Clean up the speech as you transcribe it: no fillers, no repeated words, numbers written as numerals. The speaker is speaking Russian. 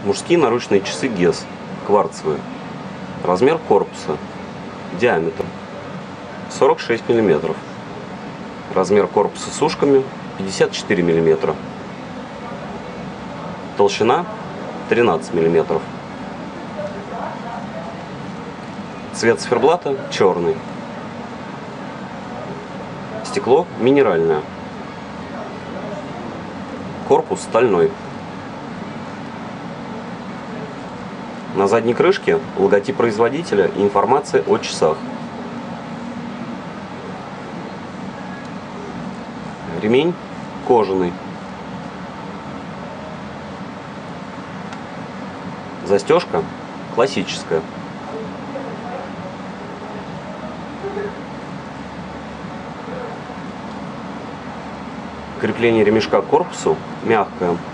Мужские наручные часы ГЕС, кварцевые. Размер корпуса, диаметр 46 мм. Размер корпуса с ушками 54 мм. Толщина 13 мм. Цвет циферблата черный. Стекло минеральное. Корпус стальной. На задней крышке логотип производителя и информация о часах. Ремень кожаный. Застежка классическая. Крепление ремешка к корпусу мягкое.